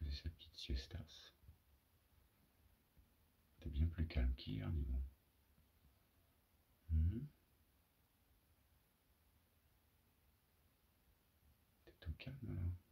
faisait sa petite siestas. T'es bien plus calme qu'hier, dis donc. T'es tout calme là.